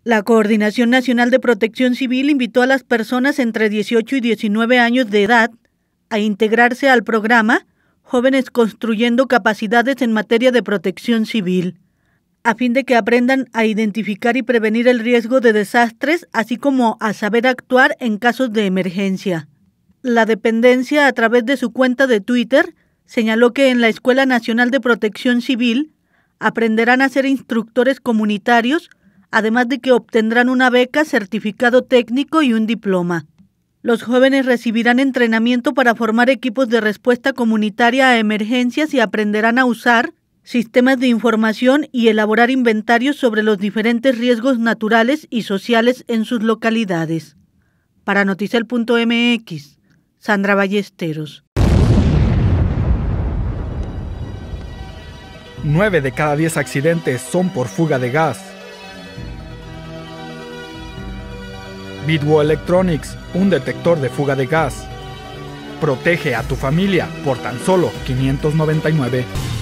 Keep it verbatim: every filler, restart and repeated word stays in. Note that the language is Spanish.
La Coordinación Nacional de Protección Civil invitó a las personas entre dieciocho y diecinueve años de edad a integrarse al programa Jóvenes Construyendo Capacidades en Materia de Protección Civil, a fin de que aprendan a identificar y prevenir el riesgo de desastres, así como a saber actuar en casos de emergencia. La dependencia, a través de su cuenta de Twitter, señaló que en la Escuela Nacional de Protección Civil aprenderán a ser instructores comunitarios, además de que obtendrán una beca, certificado técnico y un diploma. Los jóvenes recibirán entrenamiento para formar equipos de respuesta comunitaria a emergencias y aprenderán a usar sistemas de información y elaborar inventarios sobre los diferentes riesgos naturales y sociales en sus localidades. Para Noticel punto M X, Sandra Ballesteros. Nueve de cada diez accidentes son por fuga de gas. Bitwo Electronics, un detector de fuga de gas. Protege a tu familia por tan solo quinientos noventa y nueve.